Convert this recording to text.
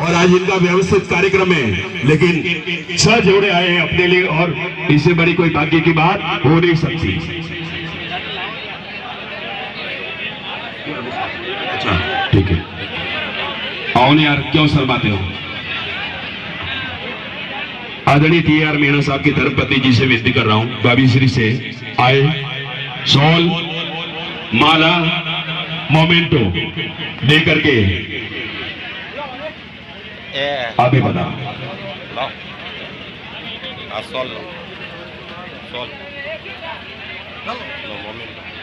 और आज इनका व्यवस्थित कार्यक्रम है, लेकिन 6 जोड़े आए हैं अपने लिए और इससे बड़ी कोई भाग्य की बात हो नहीं सकती। अच्छा ठीक है, आओ ना यार, क्यों शर्माते हो। आदरणीय TR मीणा साहब की धर्मपत्नी जी से विनती कर रहा हूं, भाभी श्री से आए, शॉल, माला, मोमेंटो दे करके अभी बता Sol. Sol. No, momento.